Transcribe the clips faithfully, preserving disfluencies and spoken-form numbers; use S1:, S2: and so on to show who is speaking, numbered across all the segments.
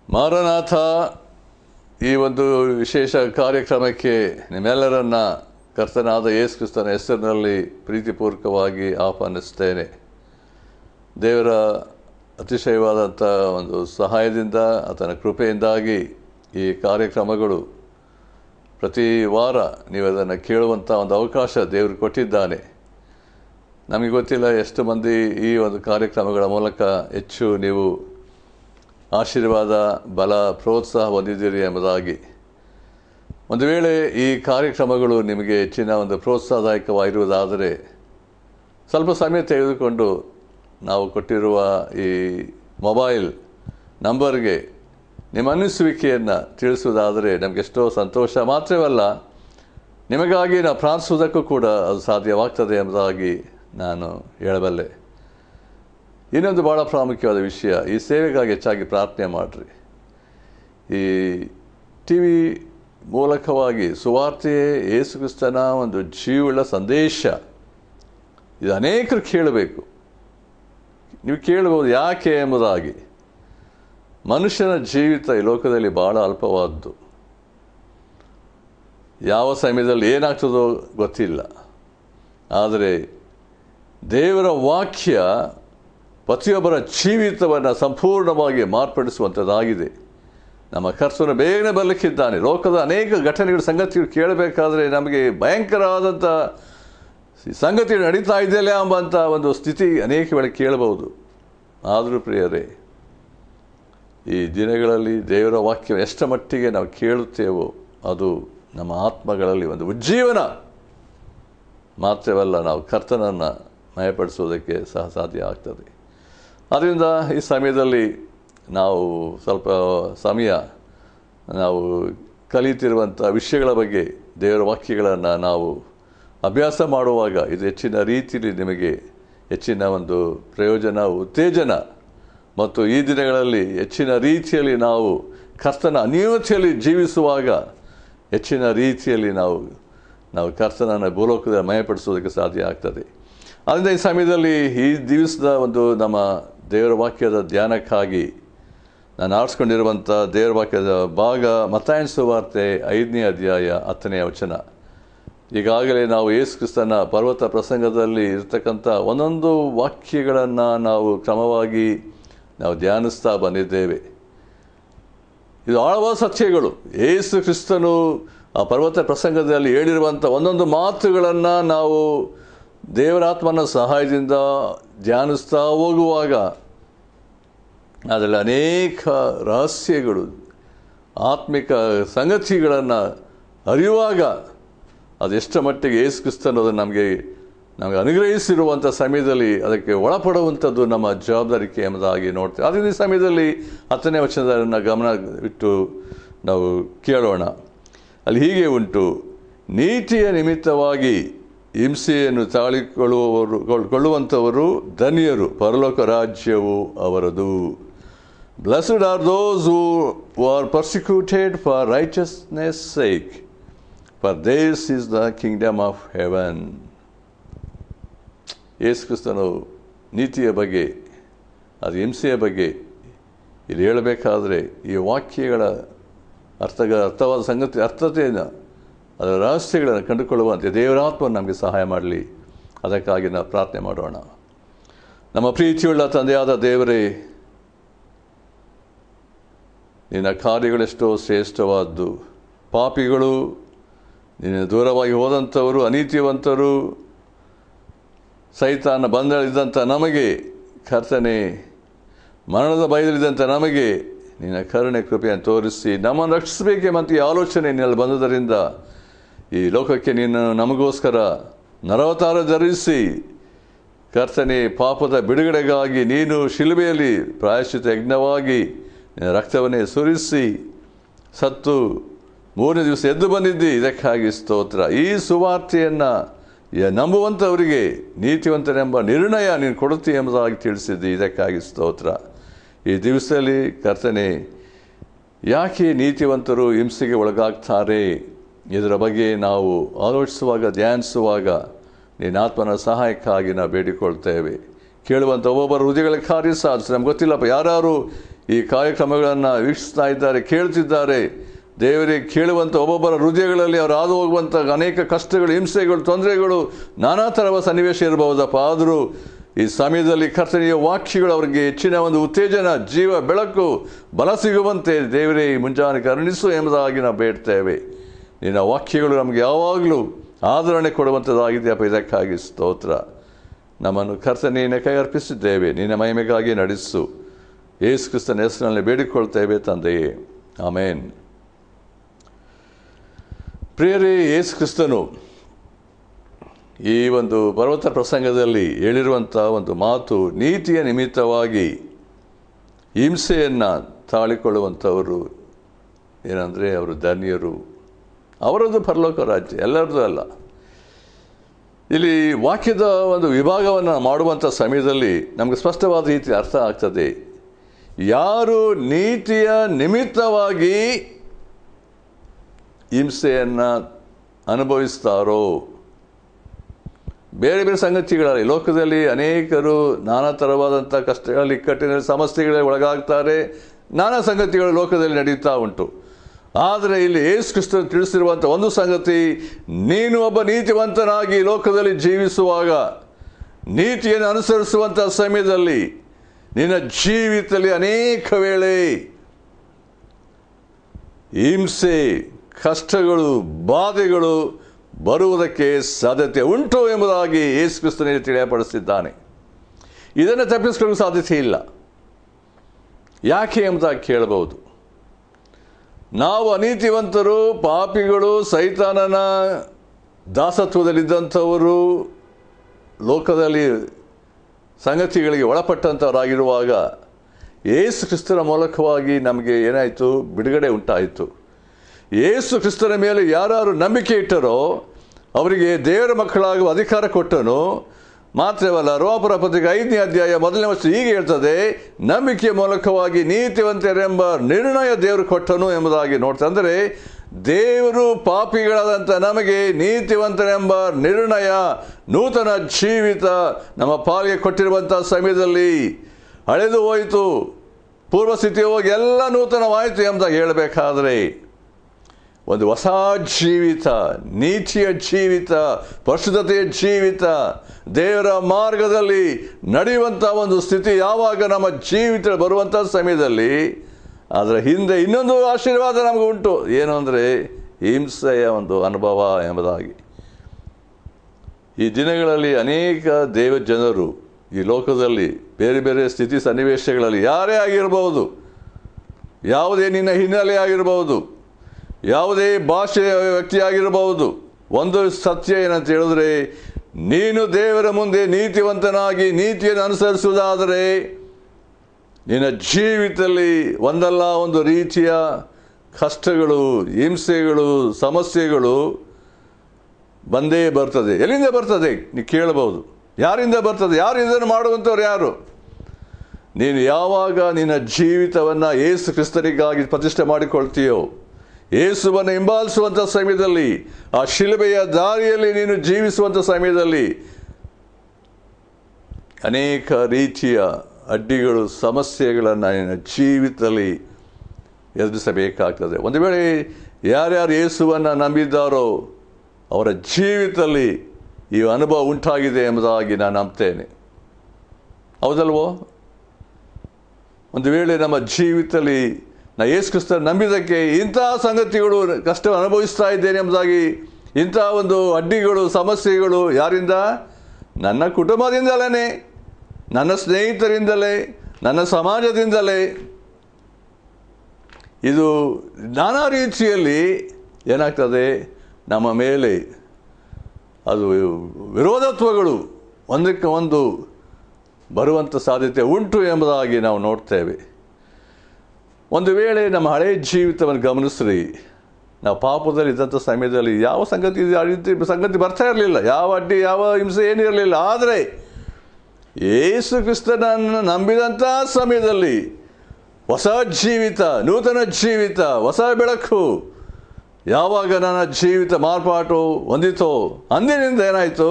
S1: Maranatha ಈ ಒಂದು ವಿಶೇಷ ಕಾರ್ಯಕ್ರಮಕ್ಕೆ ನಿಮ್ಮೆಲ್ಲರನ್ನ ಕರ್ತನಾದ ಯೇಸು ಕ್ರಿಸ್ತನ ಹೆಸರಿನಲ್ಲಿ ಪ್ರೀತಿಪೂರ್ವಕವಾಗಿ ಆಹ್ವಾನಿಸ್ತೇನೆ. ದೇವರ ಅತಿಶಯವಾದಂಥ ಒಂದು ಸಹಾಯದಿಂದ ಆತನ ಕೃಪೆಯಿಂದಾಗಿ ಈ ಕಾರ್ಯಕ್ರಮಗಳು ಪ್ರತಿ ವಾರ ನೀವು ಅದನ್ನು ಕೇಳುವಂಥ ಒಂದು ಅವಕಾಶ ದೇವರು ಕೊಟ್ಟಿದ್ದಾನೆ. ನಮಗೆ ಗೊತ್ತಿಲ್ಲ ಎಷ್ಟು ಮಂದಿ ಈ ಒಂದು ಕಾರ್ಯಕ್ರಮಗಳ ಮೂಲಕ ಹೆಚ್ಚು ನೀವು ಆಶೀರ್ವಾದ, ಬಲ, ಪ್ರೋತ್ಸಾಹ ಹೊಂದಿದ್ದೀರಿ ಎಂಬುದಾಗಿ. ಒಂದು ವೇಳೆ ಈ ಕಾರ್ಯಕ್ರಮಗಳು ನಿಮಗೆ ಹೆಚ್ಚಿನ ಒಂದು ಪ್ರೋತ್ಸಾಹದಾಯಕವಾಗಿರುವುದಾದರೆ ಸ್ವಲ್ಪ ಸಮಯ ತೆಗೆದುಕೊಂಡು ನಾವು ಕೊಟ್ಟಿರುವ ಈ ಮೊಬೈಲ್ ನಂಬರ್ಗೆ ನಿಮ್ಮ ಅನ್ನಿಸುವಿಕೆಯನ್ನು ತಿಳಿಸುವುದಾದರೆ ನಮಗೆಷ್ಟೋ ಸಂತೋಷ. ಮಾತ್ರವಲ್ಲ, ನಿಮಗಾಗಿ ನಾವು ಪ್ರಾರ್ಥಿಸುವುದಕ್ಕೂ ಕೂಡ ಅದು ಸಾಧ್ಯವಾಗ್ತದೆ ಎಂಬುದಾಗಿ ನಾನು ಹೇಳಬಲ್ಲೆ. ಇನ್ನೊಂದು ಭಾಳ ಪ್ರಾಮುಖ್ಯವಾದ ವಿಷಯ, ಈ ಸೇವೆಗಾಗಿ ಹೆಚ್ಚಾಗಿ ಪ್ರಾರ್ಥನೆ ಮಾಡಿರಿ. ಈ ಟಿ ವಿ ಮೂಲಕವಾಗಿ ಸುವಾರ್ತೆಯೇ ಯೇಸು ಕ್ರಿಸ್ತನ ಒಂದು ಜೀವವುಳ್ಳ ಸಂದೇಶ ಇದು ಅನೇಕರು ಕೇಳಬೇಕು. ನೀವು ಕೇಳಬಹುದು ಯಾಕೆ ಎಂಬುದಾಗಿ. ಮನುಷ್ಯನ ಜೀವಿತ ಈ ಲೋಕದಲ್ಲಿ ಭಾಳ ಅಲ್ಪವಾದ್ದು. ಯಾವ ಸಮಯದಲ್ಲಿ ಏನಾಗ್ತದೋ ಗೊತ್ತಿಲ್ಲ. ಆದರೆ ದೇವರ ವಾಕ್ಯ ಪ್ರತಿಯೊಬ್ಬರ ಜೀವಿತವನ್ನು ಸಂಪೂರ್ಣವಾಗಿ ಮಾರ್ಪಡಿಸುವಂಥದ್ದಾಗಿದೆ. ನಮ್ಮ ಕರ್ತನು ಬೇಗನೆ ಬರಲಿಕ್ಕಿದ್ದಾನೆ. ಲೋಕದ ಅನೇಕ ಘಟನೆಗಳು, ಸಂಗತಿಗಳು ಕೇಳಬೇಕಾದ್ರೆ ನಮಗೆ ಭಯಂಕರವಾದಂಥ ಸಂಗತಿಗಳು ನಡೀತಾ ಇದೆಯಲ್ಲ ಎಂಬಂಥ ಒಂದು ಸ್ಥಿತಿ ಅನೇಕ ವೇಳೆ ಕೇಳಬಹುದು. ಆದರೂ ಪ್ರಿಯರೇ, ಈ ದಿನಗಳಲ್ಲಿ ದೇವರ ವಾಕ್ಯ ಎಷ್ಟು ಮಟ್ಟಿಗೆ ನಾವು ಕೇಳುತ್ತೇವೋ ಅದು ನಮ್ಮ ಆತ್ಮಗಳಲ್ಲಿ ಒಂದು ಉಜ್ಜೀವನ ಮಾತ್ರವಲ್ಲ, ನಾವು ಕರ್ತನನ್ನು ಮಯಪಡಿಸೋದಕ್ಕೆ ಸಹ ಸಾಧ್ಯ ಆಗ್ತದೆ. ಆದ್ದರಿಂದ ಈ ಸಮಯದಲ್ಲಿ ನಾವು ಸ್ವಲ್ಪ ಸಮಯ ನಾವು ಕಲಿತಿರುವಂಥ ವಿಷಯಗಳ ಬಗ್ಗೆ, ದೇವರ ವಾಕ್ಯಗಳನ್ನು ನಾವು ಅಭ್ಯಾಸ ಮಾಡುವಾಗ ಇದು ಹೆಚ್ಚಿನ ರೀತಿಯಲ್ಲಿ ನಿಮಗೆ ಹೆಚ್ಚಿನ ಒಂದು ಪ್ರಯೋಜನ, ಉತ್ತೇಜನ ಮತ್ತು ಈ ದಿನಗಳಲ್ಲಿ ಹೆಚ್ಚಿನ ರೀತಿಯಲ್ಲಿ ನಾವು ಕರ್ತನ ಅನ್ಯೋನ್ಯತೆಯಲ್ಲಿ ಜೀವಿಸುವಾಗ ಹೆಚ್ಚಿನ ರೀತಿಯಲ್ಲಿ ನಾವು ನಾವು ಕರ್ತನನ್ನು ಭೂಲೋಕದ ಮಯಪಡಿಸೋದಕ್ಕೆ ಸಾಧ್ಯ ಆಗ್ತದೆ. ಆದ್ದರಿಂದ ಈ ಸಮಯದಲ್ಲಿ ಈ ದಿವಸದ ಒಂದು ನಮ್ಮ ದೇವರ ವಾಕ್ಯದ ಧ್ಯಾನಕ್ಕಾಗಿ ನಾನು ಆರಿಸ್ಕೊಂಡಿರುವಂಥ ದೇವರ ವಾಕ್ಯದ ಭಾಗ ಮತ್ತಾಯನ ಸುವಾರ್ತೆ ಐದನೇ ಅಧ್ಯಾಯ ಹತ್ತನೇ ವಚನ. ಈಗಾಗಲೇ ನಾವು ಯೇಸು ಕ್ರಿಸ್ತನ ಪರ್ವತ ಪ್ರಸಂಗದಲ್ಲಿ ಇರತಕ್ಕಂಥ ಒಂದೊಂದು ವಾಕ್ಯಗಳನ್ನು ನಾವು ಕ್ರಮವಾಗಿ ನಾವು ಧ್ಯಾನಿಸ್ತಾ ಬಂದಿದ್ದೇವೆ. ಇದು ಆಳವಾದ ಸತ್ಯಗಳು. ಯೇಸು ಕ್ರಿಸ್ತನು ಆ ಪರ್ವತ ಪ್ರಸಂಗದಲ್ಲಿ ಹೇಳಿರುವಂಥ ಒಂದೊಂದು ಮಾತುಗಳನ್ನು ನಾವು ದೇವರಾತ್ಮನ ಸಹಾಯದಿಂದ ಧ್ಯಾನಿಸ್ತಾ ಹೋಗುವಾಗ ಅದರಲ್ಲಿ ಅನೇಕ ರಹಸ್ಯಗಳು, ಆತ್ಮಿಕ ಸಂಗತಿಗಳನ್ನು ಅರಿಯುವಾಗ ಅದೆಷ್ಟು ಮಟ್ಟಿಗೆ ಯೇಸು ಕ್ರಿಸ್ತನು ಅದನ್ನು ನಮಗೆ ನಮಗೆ ಅನುಗ್ರಹಿಸಿರುವಂಥ ಸಮಯದಲ್ಲಿ ಅದಕ್ಕೆ ಒಳಪಡುವಂಥದ್ದು ನಮ್ಮ ಜವಾಬ್ದಾರಿಕೆ ಎಂಬುದಾಗಿ ನೋಡ್ತೇವೆ. ಆದ್ದರಿಂದ ಈ ಸಮಯದಲ್ಲಿ ಹತ್ತನೇ ವಚನವನ್ನು ಗಮನ ಇಟ್ಟು ನಾವು ಕೇಳೋಣ. ಅಲ್ಲಿ ಹೀಗೆ ಉಂಟು, ನೀತಿಯ ನಿಮಿತ್ತವಾಗಿ ಹಿಂಸೆಯನ್ನು ತಾಳಿಕೊಳ್ಳುವವರು ಕೊಳ್ಳುವಂಥವರು ಧನ್ಯರು, ಪರಲೋಕ ರಾಜ್ಯವು ಅವರದು. Blessed are those who are persecuted for righteousness sake, for theirs is the kingdom of heaven. ಯೇಸು ಕ್ರಿಸ್ತನು ನೀತಿಯ ಬಗ್ಗೆ, ಅದು ಹಿಂಸೆಯ ಬಗ್ಗೆ ಇಲ್ಲಿ ಹೇಳಬೇಕಾದ್ರೆ ಈ ವಾಕ್ಯಗಳ ಅರ್ಥಗ ಅರ್ಥವಾದ ಸಂಗತಿ ಅರ್ಥತೆಯನ್ನು, ಅದರ ರಹಸ್ಯಗಳನ್ನು ಕಂಡುಕೊಳ್ಳುವಂತೆ ದೇವರಾತ್ಮ ನಮಗೆ ಸಹಾಯ ಮಾಡಲಿ. ಅದಕ್ಕಾಗಿ ನಾವು ಪ್ರಾರ್ಥನೆ ಮಾಡೋಣ. ನಮ್ಮ ಪ್ರೀತಿಯುಳ್ಳ ತಂದೆಯಾದ ದೇವರೇ, ನಿನ್ನ ಕಾರ್ಯಗಳೆಷ್ಟೋ ಶ್ರೇಷ್ಠವಾದ್ದು. ಪಾಪಿಗಳು, ನಿನ್ನ ದೂರವಾಗಿ ಹೋದಂಥವರು, ಅನೀತಿವಂತರು, ಸೈತಾನ ಬಂಧನದಲ್ಲಿದ್ದಂಥ ನಮಗೆ, ಕರ್ತನೆ ಮರಣದ ಭಯದಲ್ಲಿದ್ದಂಥ ನಮಗೆ ನಿನ್ನ ಕರುಣೆ ಕೃಪೆಯನ್ನು ತೋರಿಸಿ ನಮ್ಮನ್ನು ರಕ್ಷಿಸಬೇಕೆ ಮತ್ತು ಈ ಆಲೋಚನೆ ನಿನ್ನಲ್ಲಿ ಬಂದುದರಿಂದ ಈ ಲೋಕಕ್ಕೆ ನೀನು ನಮಗೋಸ್ಕರ ನರವತಾರ ಧರಿಸಿ, ಕರ್ತನೆ ಪಾಪದ ಬಿಡುಗಡೆಗಾಗಿ ನೀನು ಶಿಲುಬೆಯಲ್ಲಿ ಪ್ರಾಯಶ್ಚಿತ ಯಜ್ಞವಾಗಿ ನಿನ್ನ ರಕ್ತವನ್ನೇ ಸುರಿಸಿ ಸತ್ತು ಮೂರನೇ ದಿವಸ ಎದ್ದು ಬಂದಿದ್ದಿ. ಇದಕ್ಕಾಗಿ ಸ್ತೋತ್ರ. ಈ ಸುವಾರ್ತೆಯನ್ನು ನಂಬುವಂಥವರಿಗೆ ನೀತಿವಂತನೆಂಬ ನಿರ್ಣಯ ನೀನು ಕೊಡುತ್ತಿ ಎಂಬುದಾಗಿ ತಿಳಿಸಿದ್ದಿ. ಇದಕ್ಕಾಗಿ ಸ್ತೋತ್ರ. ಈ ದಿವಸದಲ್ಲಿ ಕರ್ತನೆ, ಯಾಕೆ ನೀತಿವಂತರು ಹಿಂಸೆಗೆ ಒಳಗಾಗ್ತಾರೆ ಇದರ ಬಗ್ಗೆ ನಾವು ಆಲೋಚಿಸುವಾಗ, ಧ್ಯಾನಿಸುವಾಗ ನಿನ್ನ ಆತ್ಮನ ಸಹಾಯಕ್ಕಾಗಿ ನಾವು ಬೇಡಿಕೊಳ್ತೇವೆ. ಕೇಳುವಂಥ ಒಬ್ಬೊಬ್ಬರ ಹೃದಯಗಳ ಕಾರ್ಯ ಸಾಧಿಸಿ. ನಮ್ಗೆ ಗೊತ್ತಿಲ್ಲಪ್ಪ ಯಾರ್ಯಾರು ಈ ಕಾರ್ಯಕ್ರಮಗಳನ್ನು ವೀಕ್ಷಿಸ್ತಾ ಇದ್ದಾರೆ, ಕೇಳ್ತಿದ್ದಾರೆ. ದೇವರಿಗೆ ಕೇಳುವಂಥ ಒಬ್ಬೊಬ್ಬರ ಹೃದಯಗಳಲ್ಲಿ ಅವರು ಹಾದು ಹೋಗುವಂಥ ಅನೇಕ ಕಷ್ಟಗಳು, ಹಿಂಸೆಗಳು, ತೊಂದರೆಗಳು, ನಾನಾ ಥರದ ಸನ್ನಿವೇಶ ಇರಬಹುದಪ್ಪ. ಆದರೂ ಈ ಸಮಯದಲ್ಲಿ ಕರ್ತನೆಯ ವಾಕ್ಯಗಳು ಅವರಿಗೆ ಹೆಚ್ಚಿನ ಒಂದು ಉತ್ತೇಜನ, ಜೀವ, ಬೆಳಕು, ಬಲ ಸಿಗುವಂತೆ ದೇವರೇ ಮುಂಜಾನೆ ಕರುಣಿಸು ಎಂಬುದಾಗಿ ನಾವು ಬೇಡ್ತೇವೆ. ನಿನ್ನ ವಾಕ್ಯಗಳು ನಮಗೆ ಯಾವಾಗಲೂ ಆದರಣೆ ಕೊಡುವಂಥದ್ದಾಗಿದೆಯಪ್ಪ. ಇದಕ್ಕಾಗಿ ಸ್ತೋತ್ರ. ನಮ್ಮನ್ನು ಕರ್ತನೆಯನ್ನು ಕೈ ಅರ್ಪಿಸಿದ್ದೇವೆ. ನಿನ್ನ ಮಹಿಮೆಗಾಗಿ ನಡೆಸು. ಯೇಸು ಕ್ರಿಸ್ತನ ಹೆಸರಿನಲ್ಲಿ ಬೇಡಿಕೊಳ್ತೇವೆ ತಂದೆಯೇ, ಆಮೇನ್. ಪ್ರಿಯರೇ, ಯೇಸು ಕ್ರಿಸ್ತನು ಈ ಒಂದು ಪರ್ವತ ಪ್ರಸಂಗದಲ್ಲಿ ಹೇಳಿರುವಂಥ ಒಂದು ಮಾತು, ನೀತಿಯ ನಿಮಿತ್ತವಾಗಿ ಹಿಂಸೆಯನ್ನು ತಾಳಿಕೊಳ್ಳುವಂಥವರು ಏನಂದರೆ ಅವರು ಧನ್ಯರು, ಅವರದ್ದು ಪರಲೋಕ ರಾಜ್ಯ, ಎಲ್ಲರದ್ದು ಅಲ್ಲ. ಇಲ್ಲಿ ವಾಕ್ಯದ ಒಂದು ವಿಭಾಗವನ್ನು ಮಾಡುವಂಥ ಸಮಯದಲ್ಲಿ ನಮಗೆ ಸ್ಪಷ್ಟವಾದ ರೀತಿ ಅರ್ಥ ಆಗ್ತದೆ. ಯಾರು ನೀತಿಯ ನಿಮಿತ್ತವಾಗಿ ಹಿಂಸೆಯನ್ನು ಅನುಭವಿಸ್ತಾರೋ, ಬೇರೆ ಬೇರೆ ಸಂಗತಿಗಳಲ್ಲಿ ಲೋಕದಲ್ಲಿ ಅನೇಕರು ನಾನಾ ಥರವಾದಂಥ ಕಷ್ಟಗಳಲ್ಲಿ, ಇಕ್ಕಟ್ಟಿನ ಸಮಸ್ಯೆಗಳಿಗೆ ಒಳಗಾಗ್ತಾರೆ. ನಾನಾ ಸಂಗತಿಗಳು ಲೋಕದಲ್ಲಿ ನಡೀತಾ ಉಂಟು. ಆದರೆ ಇಲ್ಲಿ ಯೇಸು ಕ್ರಿಸ್ತನು ತಿಳಿಸಿರುವಂಥ ಒಂದು ಸಂಗತಿ, ನೀನು ಒಬ್ಬ ನೀತಿವಂತನಾಗಿ ಲೋಕದಲ್ಲಿ ಜೀವಿಸುವಾಗ, ನೀತಿಯನ್ನು ಅನುಸರಿಸುವಂಥ ಸಮಯದಲ್ಲಿ ನಿನ್ನ ಜೀವಿತದಲ್ಲಿ ಅನೇಕ ವೇಳೆ ಹಿಂಸೆ, ಕಷ್ಟಗಳು, ಬಾಧೆಗಳು ಬರುವುದಕ್ಕೆ ಸಾಧ್ಯತೆ ಉಂಟು ಎಂಬುದಾಗಿ ಯೇಸು ಕ್ರಿಸ್ತನಿಗೆ ತಿಳಿಯಪಡಿಸಿದ್ದಾನೆ. ಇದನ್ನು ತಪ್ಪಿಸಿಕೊಳ್ಳಲು ಸಾಧ್ಯತೆ ಇಲ್ಲ. ಯಾಕೆ ಎಂಬುದಾಗಿ ಕೇಳಬಹುದು. ನಾವು ಅನೀತಿವಂತರು, ಪಾಪಿಗಳು, ಸೈತಾನನ ದಾಸತ್ವದಲ್ಲಿದ್ದಂಥವರು, ಲೋಕದಲ್ಲಿ ಸಂಗತಿಗಳಿಗೆ ಒಳಪಟ್ಟಂಥವರಾಗಿರುವಾಗ ಯೇಸು ಕ್ರಿಸ್ತನ ಮೂಲಕವಾಗಿ ನಮಗೆ ಏನಾಯಿತು? ಬಿಡುಗಡೆ ಉಂಟಾಯಿತು. ಯೇಸು ಕ್ರಿಸ್ತನ ಮೇಲೆ ಯಾರು ನಂಬಿಕೆ ಇಟ್ಟರೋ ಅವರಿಗೆ ದೇವರ ಮಕ್ಕಳಾಗುವ ಅಧಿಕಾರ ಕೊಟ್ಟನು. ಮಾತ್ರವಲ್ಲ, ರೋಮಾಪುರ ಪತ್ರಿಕೆ ಐದನೇ ಅಧ್ಯಾಯ ಮೊದಲನೇ ವರ್ಷ ಹೀಗೆ ಹೇಳ್ತದೆ, ನಂಬಿಕೆಯ ಮೂಲಕವಾಗಿ ನೀತಿವಂತರೆಂಬ ನಿರ್ಣಯ ದೇವರು ಕೊಟ್ಟನು ಎಂಬುದಾಗಿ ನೋಡ್ತಾರೆ. ಅಂದರೆ ದೇವರು ಪಾಪಿಗಳಾದಂಥ ನಮಗೆ ನೀತಿವಂತರೆಂಬ ನಿರ್ಣಯ, ನೂತನ ಜೀವಿತ ನಮ್ಮ ಪಾಲಿಗೆ ಕೊಟ್ಟಿರುವಂಥ ಸಮಯದಲ್ಲಿ ಹಳೆದು ಹೋಯಿತು, ಪೂರ್ವಸ್ಥಿತಿ ಹೋಗಿ ಎಲ್ಲ ನೂತನವಾಯಿತು ಎಂಬುದಾಗಿ ಹೇಳಬೇಕಾದ್ರೆ ಒಂದು ಹೊಸ ಜೀವಿತ, ನೀತಿಯ ಜೀವಿತ, ಪರಿಶುದ್ಧತೆಯ ಜೀವಿತ, ದೇವರ ಮಾರ್ಗದಲ್ಲಿ ನಡೆಯುವಂಥ ಒಂದು ಸ್ಥಿತಿ ಯಾವಾಗ ನಮ್ಮ ಜೀವಿತ ಬರುವಂಥ ಸಮಯದಲ್ಲಿ ಅದರ ಹಿಂದೆ ಇನ್ನೊಂದು ಆಶೀರ್ವಾದ ನಮಗೆ ಉಂಟು. ಏನು ಅಂದರೆ ಹಿಂಸೆಯ ಒಂದು ಅನುಭವ ಎಂಬುದಾಗಿ. ಈ ದಿನಗಳಲ್ಲಿ ಅನೇಕ ದೇವ ಜನರು ಈ ಲೋಕದಲ್ಲಿ ಬೇರೆ ಬೇರೆ ಸ್ಥಿತಿ ಸನ್ನಿವೇಶಗಳಲ್ಲಿ ಯಾರೇ ಆಗಿರಬಹುದು, ಯಾವುದೇ ನಿನ್ನ ಹಿನ್ನೆಲೆ ಆಗಿರಬಹುದು, ಯಾವುದೇ ಭಾಷೆಯ ವ್ಯಕ್ತಿಯಾಗಿರಬಹುದು, ಒಂದು ಸತ್ಯ ಏನಂತ ಹೇಳಿದ್ರೆ, ನೀನು ದೇವರ ಮುಂದೆ ನೀತಿವಂತನಾಗಿ ನೀತಿಯನ್ನು ಅನುಸರಿಸುವುದಾದರೆ ನಿನ್ನ ಜೀವಿತದಲ್ಲಿ ಒಂದಲ್ಲ ಒಂದು ರೀತಿಯ ಕಷ್ಟಗಳು, ಹಿಂಸೆಗಳು, ಸಮಸ್ಯೆಗಳು ಬಂದೇ ಬರ್ತದೆ. ಎಲ್ಲಿಂದ ಬರ್ತದೆ ನೀವು ಕೇಳಬಹುದು. ಯಾರಿಂದ ಬರ್ತದೆ? ಯಾರು ಇದನ್ನು ಮಾಡುವಂಥವ್ರು ಯಾರು? ನೀನು ಯಾವಾಗ ನಿನ್ನ ಜೀವಿತವನ್ನು ಯೇಸು ಕ್ರಿಸ್ತನಿಗಾಗಿ ಪ್ರತಿಷ್ಠೆ ಮಾಡಿಕೊಳ್ತೀಯೋ, ಯೇಸುವನ್ನು ಹಿಂಬಾಲಿಸುವಂಥ ಸಮಯದಲ್ಲಿ, ಆ ಶಿಲುಬೆಯ ದಾರಿಯಲ್ಲಿ ನೀನು ಜೀವಿಸುವಂಥ ಸಮಯದಲ್ಲಿ ಅನೇಕ ರೀತಿಯ ಅಡ್ಡಿಗಳು, ಸಮಸ್ಯೆಗಳನ್ನು ನಿನ್ನ ಜೀವಿತದಲ್ಲಿ ಎದುರಿಸಬೇಕಾಗ್ತದೆ. ಒಂದು ವೇಳೆ ಯಾರ್ಯಾರು ಯೇಸುವನ್ನು ನಂಬಿದ್ದಾರೋ ಅವರ ಜೀವಿತದಲ್ಲಿ ಈ ಅನುಭವ ಉಂಟಾಗಿದೆ ಎಂಬುದಾಗಿ ನಾನು ನಂಬ್ತೇನೆ. ಹೌದಲ್ವೋ? ಒಂದು ವೇಳೆ ನಮ್ಮ ಜೀವಿತದಲ್ಲಿ ನಾ ಯೇಸು ಕ್ರಿಸ್ತನ ನಂಬಿದ್ದಕ್ಕೆ ಇಂಥ ಸಂಗತಿಗಳು ಕಷ್ಟ ಅನುಭವಿಸ್ತಾ ಇದ್ದೇನೆ ಎಂಬುದಾಗಿ, ಇಂಥ ಒಂದು ಅಡ್ಡಿಗಳು, ಸಮಸ್ಯೆಗಳು ಯಾರಿಂದ? ನನ್ನ ಕುಟುಂಬದಿಂದಲೇ, ನನ್ನ ಸ್ನೇಹಿತರಿಂದಲೇ, ನನ್ನ ಸಮಾಜದಿಂದಲೇ. ಇದು ನಾನಾ ರೀತಿಯಲ್ಲಿ ಏನಾಗ್ತದೆ, ನಮ್ಮ ಮೇಲೆ ಅದು ವಿರೋಧತ್ವಗಳು ಒಂದಕ್ಕೆ ಒಂದು ಬರುವಂಥ ಸಾಧ್ಯತೆ ಉಂಟು ಎಂಬುದಾಗಿ ನಾವು ನೋಡ್ತೇವೆ. ಒಂದು ವೇಳೆ ನಮ್ಮ ಹಳೆಯ ಜೀವಿತವನ್ನು ಗಮನಿಸ್ರಿ, ನಾವು ಪಾಪದಲ್ಲಿ ಇದ್ದಂಥ ಸಮಯದಲ್ಲಿ ಯಾವ ಸಂಗತಿ ಸಂಗತಿ ಬರ್ತಾ ಇರಲಿಲ್ಲ, ಯಾವ ಅಡ್ಡಿ, ಯಾವ ಹಿಂಸೆ ಏನಿರಲಿಲ್ಲ. ಆದರೆ ಯೇಸು ಕ್ರಿಸ್ತನನ್ನು ನಂಬಿದಂಥ ಸಮಯದಲ್ಲಿ ಹೊಸ ಜೀವಿತ, ನೂತನ ಜೀವಿತ, ಹೊಸ ಬೆಳಕು ಯಾವಾಗ ನನ್ನ ಜೀವಿತ ಮಾರ್ಪಾಟು ಹೊಂದಿತೋ ಅಂದಿನಿಂದ ಏನಾಯಿತು,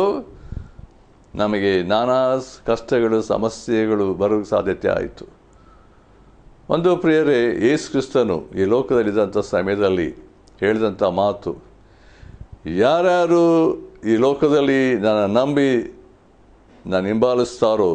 S1: ನಮಗೆ ನಾನಾ ಕಷ್ಟಗಳು, ಸಮಸ್ಯೆಗಳು ಬರೋ ಸಾಧ್ಯತೆ ಆಯಿತು. ಒಂದು ಪ್ರಿಯರೇ, ಯೇಸು ಕ್ರಿಸ್ತನು ಈ ಲೋಕದಲ್ಲಿದ್ದಂಥ ಸಮಯದಲ್ಲಿ ಹೇಳಿದಂಥ ಮಾತು, ಯಾರ್ಯಾರು ಈ ಲೋಕದಲ್ಲಿ ನನ್ನ ನಂಬಿ ನಾನು ಹಿಂಬಾಲಿಸ್ತಾರೋ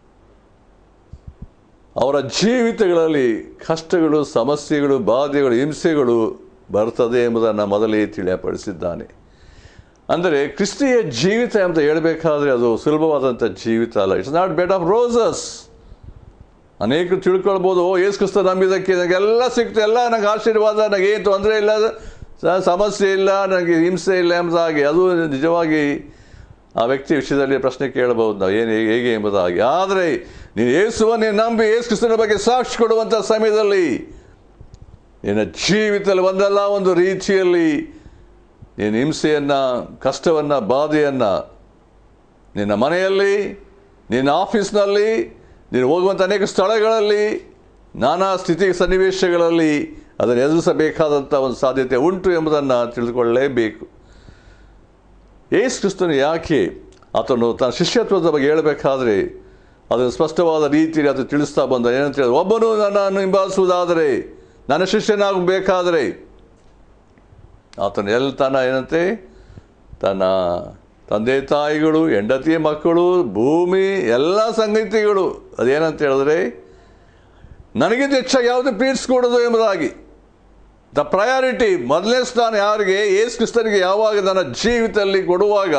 S1: ಅವರ ಜೀವಿತಗಳಲ್ಲಿ ಕಷ್ಟಗಳು, ಸಮಸ್ಯೆಗಳು, ಬಾಧೆಗಳು, ಹಿಂಸೆಗಳು ಬರ್ತದೆ ಎಂಬುದನ್ನು ಮೊದಲೇ ತಿಳಿಯಪಡಿಸಿದ್ದಾನೆ. ಅಂದರೆ ಕ್ರಿಸ್ತಿಯ ಜೀವಿತ ಅಂತ ಹೇಳಬೇಕಾದ್ರೆ ಅದು ಸುಲಭವಾದಂಥ ಜೀವಿತ ಅಲ್ಲ. It's not bed of roses. ಅನೇಕರು ತಿಳ್ಕೊಳ್ಬೋದು, ಓ ಯೇಸು ಕ್ರಿಸ್ತ ನಂಬಿದ್ದಕ್ಕೆ ನನಗೆಲ್ಲ ಸಿಕ್ತು, ಎಲ್ಲ ನನಗೆ ಆಶೀರ್ವಾದ, ನನಗೆ ಏನು ತೊಂದರೆ ಇಲ್ಲ, ಸಮಸ್ಯೆ ಇಲ್ಲ, ನನಗೆ ಹಿಂಸೆ ಇಲ್ಲ ಎಂಬುದಾಗಿ. ಅದು ನಿಜವಾಗಿ ಆ ವ್ಯಕ್ತಿ ವಿಷಯದಲ್ಲಿ ಪ್ರಶ್ನೆ ಕೇಳಬಹುದು ನಾವು, ಏನು ಹೇಗೆ ಎಂಬುದಾಗಿ. ಆದರೆ ನೀನು ಯೇಸುವನ್ನೇ ನಂಬಿ ಯೇಸು ಕ್ರಿಸ್ತನ ಬಗ್ಗೆ ಸಾಕ್ಷಿ ಕೊಡುವಂಥ ಸಮಯದಲ್ಲಿ ನಿನ್ನ ಜೀವಿತದಲ್ಲಿ ಒಂದಲ್ಲ ಒಂದು ರೀತಿಯಲ್ಲಿ ನೀನು ಹಿಂಸೆಯನ್ನು, ಕಷ್ಟವನ್ನು, ಬಾಧೆಯನ್ನು ನಿನ್ನ ಮನೆಯಲ್ಲಿ, ನಿನ್ನ ಆಫೀಸ್ನಲ್ಲಿ, ನೀನು ಹೋಗುವಂಥ ಅನೇಕ ಸ್ಥಳಗಳಲ್ಲಿ, ನಾನಾ ಸ್ಥಿತಿ ಸನ್ನಿವೇಶಗಳಲ್ಲಿ ಅದನ್ನು ಎದುರಿಸಬೇಕಾದಂಥ ಒಂದು ಸಾಧ್ಯತೆ ಉಂಟು ಎಂಬುದನ್ನು ತಿಳಿದುಕೊಳ್ಳಲೇಬೇಕು. ಯೇಸು ಕ್ರಿಸ್ತನು ಯಾಕೆ ಆತನು ತನ್ನ ಶಿಷ್ಯತ್ವದ ಬಗ್ಗೆ ಹೇಳಬೇಕಾದ್ರೆ ಅದನ್ನು ಸ್ಪಷ್ಟವಾದ ರೀತಿಯಲ್ಲಿ ಅದು ತಿಳಿಸ್ತಾ ಬಂದ. ಏನಂತ ಹೇಳಿದ್ರೆ, ಒಬ್ಬನು ನನ್ನನ್ನು ಹಿಂಬಾಲಿಸುವುದಾದರೆ, ನನ್ನ ಶಿಷ್ಯನಾಗಬೇಕಾದರೆ ಆತನು ಎಲ್ಲ ತನ್ನ ಏನಂತೆ ತನ್ನ ತಂದೆ ತಾಯಿಗಳು, ಹೆಂಡತಿ ಮಕ್ಕಳು, ಭೂಮಿ, ಎಲ್ಲ ಸಂಗತಿಗಳು, ಅದೇನಂತ ಹೇಳಿದ್ರೆ ನನಗಿಂತ ಹೆಚ್ಚಾಗಿ ಯಾವುದು ಪ್ರೀತಿಸ್ಕೊಡೋದು ಎಂಬುದಾಗಿ. ದ ಪ್ರಯಾರಿಟಿ, ಮೊದಲನೇ ಸ್ಥಾನ ಯಾರಿಗೆ? ಯೇಸು ಕ್ರಿಸ್ತನಿಗೆ ಯಾವಾಗ ನನ್ನ ಜೀವಿತದಲ್ಲಿ ಕೊಡುವಾಗ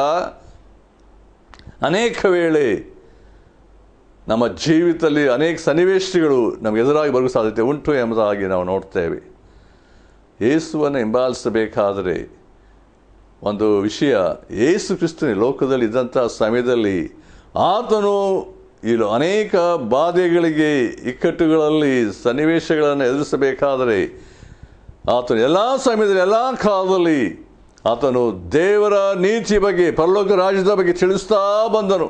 S1: ಅನೇಕ ವೇಳೆ ನಮ್ಮ ಜೀವಿತದಲ್ಲಿ ಅನೇಕ ಸನ್ನಿವೇಶಗಳು ನಮಗೆ ಎದುರಾಗಿ ಬರುವ ಸಾಧ್ಯತೆ ಉಂಟು ಎಂಬುದಾಗಿ ನಾವು ನೋಡ್ತೇವೆ. ಯೇಸುವನ್ನು ಹಿಂಬಾಲಿಸಬೇಕಾದರೆ ಒಂದು ವಿಷಯ, ಯೇಸು ಕ್ರಿಸ್ತನ ಲೋಕದಲ್ಲಿ ಇದ್ದಂಥ ಸಮಯದಲ್ಲಿ ಆತನು ಇಲ್ಲಿ ಅನೇಕ ಬಾಧೆಗಳಿಗೆ, ಇಕ್ಕಟ್ಟುಗಳಲ್ಲಿ, ಸನ್ನಿವೇಶಗಳನ್ನು ಎದುರಿಸಬೇಕಾದರೆ ಆತನು ಎಲ್ಲ ಸಮಯದಲ್ಲಿ, ಎಲ್ಲ ಕಾಲದಲ್ಲಿ ಆತನು ದೇವರ ನೀತಿ ಬಗ್ಗೆ, ಪರಲೋಕ ರಾಜ್ಯದ ಬಗ್ಗೆ ತಿಳಿಸ್ತಾ ಬಂದನು.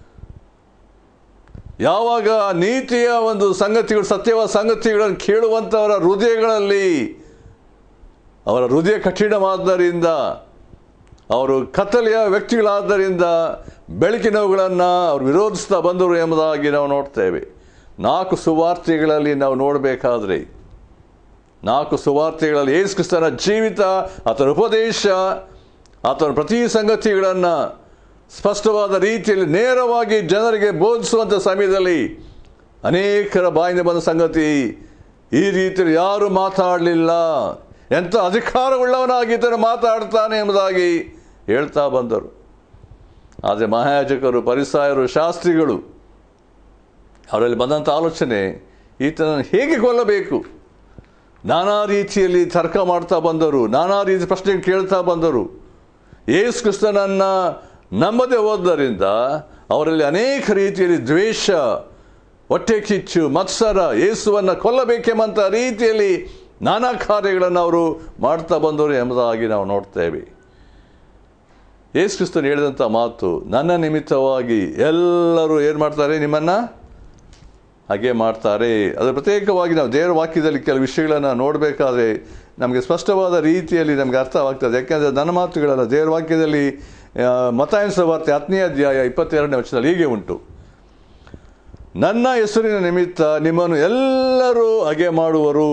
S1: ಯಾವಾಗ ನೀತಿಯ ಒಂದು ಸಂಗತಿಗಳು, ಸತ್ಯವಾದ ಸಂಗತಿಗಳನ್ನು ಕೇಳುವಂಥವರ ಹೃದಯಗಳಲ್ಲಿ, ಅವರ ಹೃದಯ ಕಠಿಣವಾದ್ದರಿಂದ, ಅವರು ಕತ್ತಲೆಯ ವ್ಯಕ್ತಿಗಳಾದ್ದರಿಂದ ಬೆಳಕಿನವುಗಳನ್ನು ಅವರು ವಿರೋಧಿಸ್ತಾ ಬಂದರು ಎಂಬುದಾಗಿ ನಾವು ನೋಡ್ತೇವೆ. ನಾಲ್ಕು ಸುವಾರ್ತೆಗಳಲ್ಲಿ ನಾವು ನೋಡಬೇಕಾದ್ರೆ, ನಾಲ್ಕು ಸುವಾರ್ತೆಗಳಲ್ಲಿ ಯೇಸು ಕ್ರಿಸ್ತನ ಜೀವಿತ, ಆತನ ಉಪದೇಶ, ಆತನ ಪ್ರತಿ ಸಂಗತಿಗಳನ್ನು ಸ್ಪಷ್ಟವಾದ ರೀತಿಯಲ್ಲಿ ನೇರವಾಗಿ ಜನರಿಗೆ ಬೋಧಿಸುವಂಥ ಸಮಯದಲ್ಲಿ ಅನೇಕರ ಬಾಯಿಂದ ಬಂದ ಸಂಗತಿ, ಈ ರೀತಿಯಲ್ಲಿ ಯಾರು ಮಾತಾಡಲಿಲ್ಲ, ಎಂಥ ಅಧಿಕಾರವುಳ್ಳವನಾಗಿ ಈತನು ಮಾತಾಡ್ತಾನೆ ಎಂಬುದಾಗಿ ಹೇಳ್ತಾ ಬಂದರು. ಆದರೆ ಮಹಾಯಾಜಕರು, ಪರಿಸಾಯರು, ಶಾಸ್ತ್ರಿಗಳು ಅವರಲ್ಲಿ ಬಂದಂಥ ಆಲೋಚನೆ, ಈತನನ್ನು ಹೇಗೆ ಕೊಲ್ಲಬೇಕು, ನಾನಾ ರೀತಿಯಲ್ಲಿ ತರ್ಕ ಮಾಡ್ತಾ ಬಂದರು, ನಾನಾ ರೀತಿ ಪ್ರಶ್ನೆ ಕೇಳ್ತಾ ಬಂದರು. ಯೇಸು ಕ್ರಿಸ್ತನನ್ನು ನಂಬದೆ ಹೋದ್ದರಿಂದ ಅವರಲ್ಲಿ ಅನೇಕ ರೀತಿಯಲ್ಲಿ ದ್ವೇಷ, ಹೊಟ್ಟೆ ಕಿಚ್ಚು, ಮತ್ಸರ, ಯೇಸುವನ್ನು ಕೊಲ್ಲಬೇಕೆಂಬಂಥ ರೀತಿಯಲ್ಲಿ ನಾನಾ ಕಾರ್ಯಗಳನ್ನು ಅವರು ಮಾಡ್ತಾ ಬಂದರು ಎಂಬುದಾಗಿ ನಾವು ನೋಡ್ತೇವೆ. ಯೇಸು ಕ್ರಿಸ್ತನು ಹೇಳಿದಂಥ ಮಾತು, ನನ್ನ ನಿಮಿತ್ತವಾಗಿ ಎಲ್ಲರೂ ಏನು ಮಾಡ್ತಾರೆ, ನಿಮ್ಮನ್ನು ಹಾಗೆ ಮಾಡ್ತಾರೆ. ಅದರ ಪ್ರತ್ಯೇಕವಾಗಿ ನಾವು ದೇವರ ವಾಕ್ಯದಲ್ಲಿ ಕೆಲವು ವಿಷಯಗಳನ್ನು ನೋಡಬೇಕಾದ್ರೆ ನಮಗೆ ಸ್ಪಷ್ಟವಾದ ರೀತಿಯಲ್ಲಿ ನಮಗೆ ಅರ್ಥವಾಗ್ತದೆ. ಯಾಕೆಂದರೆ ನನ್ನ ಮಾತುಗಳನ್ನು ದೇವರ ವಾಕ್ಯದಲ್ಲಿ ಮತ್ತಾಯನ ಸುವಾರ್ತೆ ಹತ್ತನೇ ಅಧ್ಯಾಯ ಇಪ್ಪತ್ತೆರಡನೇ ವಚನದಲ್ಲಿ ಹೀಗೆ ಉಂಟು, ನನ್ನ ಹೆಸರಿನ ನಿಮಿತ್ತ ನಿಮ್ಮನ್ನು ಎಲ್ಲರೂ ಹಾಗೆ ಮಾಡುವರು.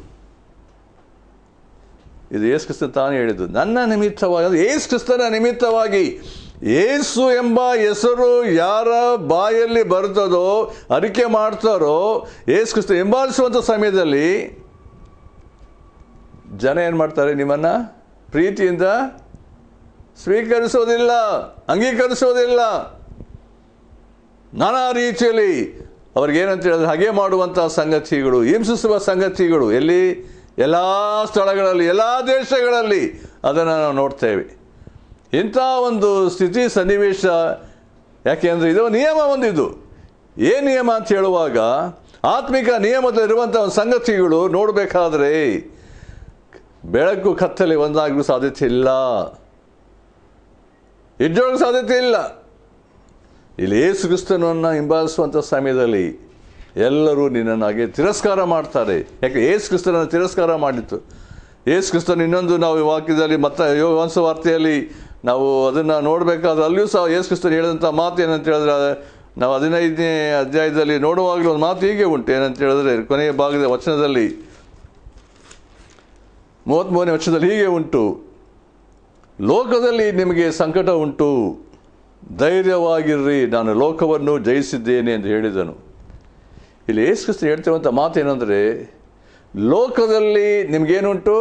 S1: ಇದು ಯೇಸು ಕ್ರಿಸ್ತ ತಾನೇ ಹೇಳಿದ್ದು, ನನ್ನ ನಿಮಿತ್ತವಾಗಿ, ಯೇಸು ಕ್ರಿಸ್ತನ ನಿಮಿತ್ತವಾಗಿ. ಯೇಸು ಎಂಬ ಹೆಸರು ಯಾರ ಬಾಯಲ್ಲಿ ಬರ್ತದೋ, ಅರಿಕೆ ಮಾಡ್ತಾರೋ, ಯೇಸು ಕ್ರಿಸ್ತ ಹಿಂಬಾಲಿಸುವಂಥ ಸಮಯದಲ್ಲಿ ಜನ ಏನು ಮಾಡ್ತಾರೆ, ನಿಮ್ಮನ್ನು ಪ್ರೀತಿಯಿಂದ ಸ್ವೀಕರಿಸೋದಿಲ್ಲ, ಅಂಗೀಕರಿಸೋದಿಲ್ಲ. ನಾನಾ ರೀತಿಯಲ್ಲಿ ಅವ್ರಿಗೇನಂತ ಹೇಳಿದ್ರೆ ಹಾಗೆ ಮಾಡುವಂಥ ಸಂಗತಿಗಳು, ಹಿಂಸಿಸುವ ಸಂಗತಿಗಳು ಎಲ್ಲಿ, ಎಲ್ಲ ಸ್ಥಳಗಳಲ್ಲಿ, ಎಲ್ಲ ದೇಶಗಳಲ್ಲಿ ಅದನ್ನು ನಾವು ನೋಡ್ತೇವೆ. ಇಂಥ ಒಂದು ಸ್ಥಿತಿ ಸನ್ನಿವೇಶ. ಯಾಕೆಂದರೆ ಇದು ನಿಯಮ ಒಂದಿದು. ಏನು ನಿಯಮ ಅಂತ ಹೇಳುವಾಗ, ಆತ್ಮಿಕ ನಿಯಮದಲ್ಲಿರುವಂಥ ಒಂದು ಸಂಗತಿಗಳು ನೋಡಬೇಕಾದ್ರೆ ಬೆಳಕು ಕತ್ತಲೆ ಒಂದಾಗಲು ಸಾಧ್ಯತೆ ಇಲ್ಲ, ಇದ್ದೊಳಗೆ ಸಾಧ್ಯತೆ ಇಲ್ಲ. ಇಲ್ಲಿ ಯೇಸು ಕ್ರಿಸ್ತನನ್ನು ಹಿಂಬಾಲಿಸುವಂಥ ಸಮಯದಲ್ಲಿ ಎಲ್ಲರೂ ನಿನ್ನನ್ನು ಹಾಗೆ ತಿರಸ್ಕಾರ ಮಾಡ್ತಾರೆ. ಯಾಕೆ ಯೇಸು ಕ್ರಿಸ್ತನನ್ನು ತಿರಸ್ಕಾರ ಮಾಡಿತ್ತು. ಯೇಸು ಕ್ರಿಸ್ತನ ಇನ್ನೊಂದು ನಾವು ಈ ವಾಕ್ಯದಲ್ಲಿ ಮತ್ತು ಯೋಹಾನ ವಾರ್ತೆಯಲ್ಲಿ ನಾವು ಅದನ್ನು ನೋಡಬೇಕಾದ್ರೆ ಅಲ್ಲಿಯೂ ಸಹ ಯೇಸು ಕ್ರಿಸ್ತನು ಹೇಳಿದಂಥ ಮಾತು ಏನಂತ ಹೇಳಿದ್ರೆ, ನಾವು ಹದಿನೈದನೇ ಅಧ್ಯಾಯದಲ್ಲಿ ನೋಡುವಾಗಲೂ ಒಂದು ಮಾತು ಹೀಗೆ ಉಂಟು. ಏನಂತ ಹೇಳಿದ್ರೆ, ಕೊನೆಯ ಭಾಗದ ವಚನದಲ್ಲಿ, ಮೂವತ್ತ್ಮೂರನೇ ವಚನದಲ್ಲಿ ಹೀಗೆ ಉಂಟು, ಲೋಕದಲ್ಲಿ ನಿಮಗೆ ಸಂಕಟ ಉಂಟು, ಧೈರ್ಯವಾಗಿರ್ರಿ, ನಾನು ಲೋಕವನ್ನು ಜಯಿಸಿದ್ದೇನೆ ಎಂದು ಹೇಳಿದನು. ಇಲ್ಲಿ ಯೇಸು ಕ್ರಿಸ್ತ ಹೇಳ್ತಿರುವಂಥ ಮಾತು ಏನಂದರೆ, ಲೋಕದಲ್ಲಿ ನಿಮಗೇನುಂಟು?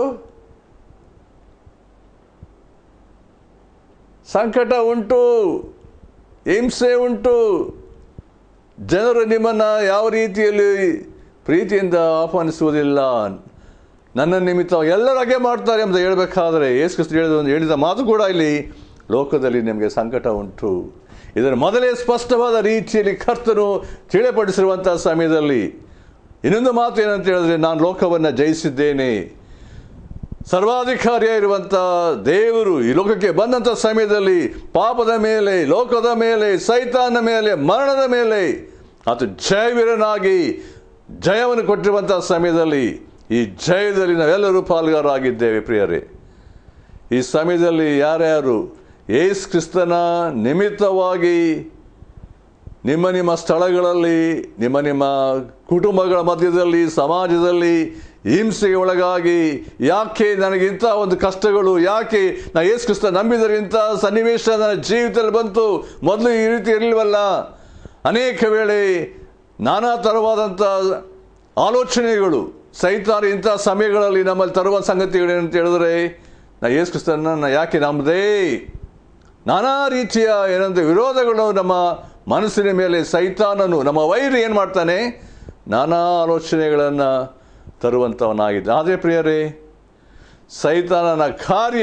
S1: ಸಂಕಟ ಉಂಟು, ಹಿಂಸೆ ಉಂಟು, ಜನರು ನಿಮ್ಮನ್ನು ಯಾವ ರೀತಿಯಲ್ಲಿ ಪ್ರೀತಿಯಿಂದ ಆಹ್ವಾನಿಸುವುದಿಲ್ಲ, ನನ್ನ ನಿಮಿತ್ತ ಎಲ್ಲರೂ ಹಾಗೆ ಮಾಡ್ತಾರೆ ಅಂತ ಹೇಳಬೇಕಾದ್ರೆ ಯೇಸು ಕ್ರಿಸ್ತ ಹೇಳಿದ ಹೇಳಿದ ಮಾತು ಕೂಡ ಇಲ್ಲಿ, ಲೋಕದಲ್ಲಿ ನಿಮಗೆ ಸಂಕಟ ಉಂಟು. ಇದರ ಮೊದಲೇ ಸ್ಪಷ್ಟವಾದ ರೀತಿಯಲ್ಲಿ ಕರ್ತನು ತಿಳಿಪಡಿಸಿರುವಂಥ ಸಮಯದಲ್ಲಿ ಇನ್ನೊಂದು ಮಾತು ಏನಂತ ಹೇಳಿದ್ರೆ, ನಾನು ಲೋಕವನ್ನು ಜಯಿಸಿದ್ದೇನೆ. ಸರ್ವಾಧಿಕಾರಿಯಾಗಿರುವಂಥ ದೇವರು ಈ ಲೋಕಕ್ಕೆ ಬಂದಂಥ ಸಮಯದಲ್ಲಿ ಪಾಪದ ಮೇಲೆ, ಲೋಕದ ಮೇಲೆ, ಸೈತಾನ ಮೇಲೆ, ಮರಣದ ಮೇಲೆ ಆತ ಜಯವೀರನಾಗಿ ಜಯವನ್ನು ಕೊಟ್ಟಿರುವಂಥ ಸಮಯದಲ್ಲಿ ಈ ಜಯದಲ್ಲಿ ನಾವೆಲ್ಲರೂ ಪಾಲ್ಗಾರರಾಗಿದ್ದೇವೆ. ಪ್ರಿಯರೇ, ಈ ಸಮಯದಲ್ಲಿ ಯಾರ್ಯಾರು ಯೇಸು ಕ್ರಿಸ್ತನ ನಿಮಿತ್ತವಾಗಿ ನಿಮ್ಮ ನಿಮ್ಮ ಸ್ಥಳಗಳಲ್ಲಿ, ನಿಮ್ಮ ನಿಮ್ಮ ಕುಟುಂಬಗಳ ಮಧ್ಯದಲ್ಲಿ, ಸಮಾಜದಲ್ಲಿ ಹಿಂಸೆಗೆ ಒಳಗಾಗಿ, ಯಾಕೆ ನನಗಿಂಥ ಒಂದು ಕಷ್ಟಗಳು, ಯಾಕೆ ನಾ ಯೇಸು ಕ್ರಿಸ್ತ ನಂಬಿದರೆ ಇಂಥ ಸನ್ನಿವೇಶ ನನ್ನ ಜೀವಿತದಲ್ಲಿ ಬಂತು, ಮೊದಲು ಈ ರೀತಿ ಇರಲಿಲ್ವಲ್ಲ, ಅನೇಕ ವೇಳೆ ನಾನಾ ಥರವಾದಂಥ ಆಲೋಚನೆಗಳು ಸೈತಾನ ಇಂಥ ಸಮಯಗಳಲ್ಲಿ ನಮ್ಮಲ್ಲಿ ತರುವ ಸಂಗತಿಗಳು ಏನಂತ ಹೇಳಿದ್ರೆ, ನಾ ಯೇಸು ಕ್ರಿಸ್ತನನ್ನು ಯಾಕೆ ನಂಬದೇ, ನಾನಾ ರೀತಿಯ ಏನಂದರೆ ವಿರೋಧಗಳು ನಮ್ಮ ಮನಸ್ಸಿನ ಮೇಲೆ ಸೈತಾನನು, ನಮ್ಮ ವೈರಿ ಏನು ಮಾಡ್ತಾನೆ, ನಾನಾ ಆಲೋಚನೆಗಳನ್ನು ತರುವಂಥವನಾಗಿದ್ದ. ಆದರೆ ಪ್ರಿಯರೇ, ಸೈತಾನನ ಕಾರ್ಯ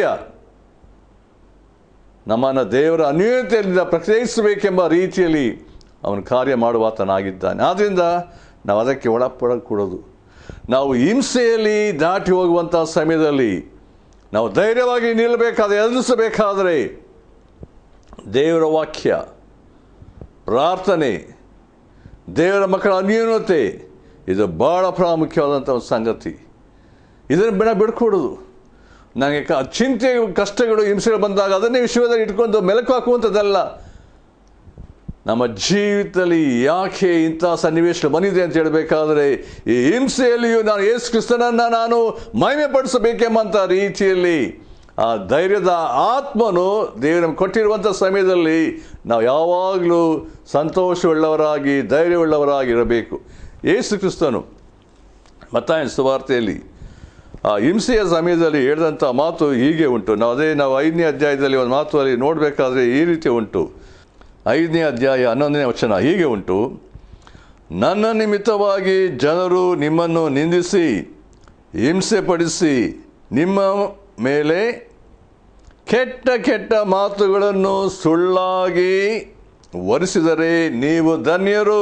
S1: ನಮ್ಮನ್ನು ದೇವರ ಅನ್ಯೋನ್ಯತೆಯಿಂದ ಪ್ರತ್ಯೇಕಿಸಬೇಕೆಂಬ ರೀತಿಯಲ್ಲಿ ಅವನು ಕಾರ್ಯ ಮಾಡುವಾತನಾಗಿದ್ದಾನೆ. ಆದ್ದರಿಂದ ನಾವು ಅದಕ್ಕೆ ಒಳಪಡಕೂಡದು. ನಾವು ಹಿಂಸೆಯಲ್ಲಿ ದಾಟಿ ಹೋಗುವಂಥ ಸಮಯದಲ್ಲಿ ನಾವು ಧೈರ್ಯವಾಗಿ ನಿಲ್ಲಬೇಕಾದ್ರೆ, ಎದುರಿಸಬೇಕಾದರೆ ದೇವರ ವಾಕ್ಯ, ಪ್ರಾರ್ಥನೆ, ದೇವರ ಮಕ್ಕಳ ಅನ್ಯೋನ್ಯತೆ ಇದು ಭಾಳ ಪ್ರಾಮುಖ್ಯವಾದಂಥ ಒಂದು ಸಂಗತಿ. ಇದನ್ನು ಬಿಡ ಬಿಡ್ಕೊಡೋದು. ನನಗೆ ಕ ಚಿಂತೆ, ಕಷ್ಟಗಳು, ಹಿಂಸೆಗಳು ಬಂದಾಗ ಅದನ್ನೇ ವಿಶ್ವದಲ್ಲಿ ಇಟ್ಕೊಂಡು ಮೆಲುಕು ಹಾಕುವಂಥದ್ದಲ್ಲ. ನಮ್ಮ ಜೀವಿತದಲ್ಲಿ ಯಾಕೆ ಇಂಥ ಸನ್ನಿವೇಶ ಬಂದಿದೆ ಅಂತ ಹೇಳಬೇಕಾದ್ರೆ, ಈ ಹಿಂಸೆಯಲ್ಲಿಯೂ ನಾನು ಯೇಸು ಕ್ರಿಸ್ತನನ್ನು ನಾನು ಮಹಿಮೆ ಪಡಿಸಬೇಕೆಂಬಂಥ ರೀತಿಯಲ್ಲಿ ಆ ಧೈರ್ಯದ ಆತ್ಮನು ದೇವರು ಕೊಟ್ಟಿರುವಂಥ ಸಮಯದಲ್ಲಿ ನಾವು ಯಾವಾಗಲೂ ಸಂತೋಷವುಳ್ಳವರಾಗಿ, ಧೈರ್ಯವುಳ್ಳವರಾಗಿರಬೇಕು. ಯೇಸು ಕ್ರಿಸ್ತನು ಮತ್ತಾಯನ ಸುವಾರ್ತೆಯಲ್ಲಿ ಆ ಹಿಂಸೆಯ ಸಮಯದಲ್ಲಿ ಹೇಳಿದಂಥ ಮಾತು ಹೀಗೆ ಉಂಟು. ನಾವು ಅದೇ ನಾವು ಐದನೇ ಅಧ್ಯಾಯದಲ್ಲಿ ಒಂದು ಮಾತು ಅಲ್ಲಿ ನೋಡಬೇಕಾದ್ರೆ ಈ ರೀತಿ ಉಂಟು. ಐದನೇ ಅಧ್ಯಾಯ ಹನ್ನೊಂದನೇ ವಚನ ಹೀಗೆ ಉಂಟು, ನನ್ನ ನಿಮಿತ್ತವಾಗಿ ಜನರು ನಿಮ್ಮನ್ನು ನಿಂದಿಸಿ ಹಿಂಸೆಪಡಿಸಿ ನಿಮ್ಮ ಮೇಲೆ ಕೆಟ್ಟ ಕೆಟ್ಟ ಮಾತುಗಳನ್ನು ಸುಳ್ಳಾಗಿ ವರಿಸಿದರೆ ನೀವು ಧನ್ಯರು.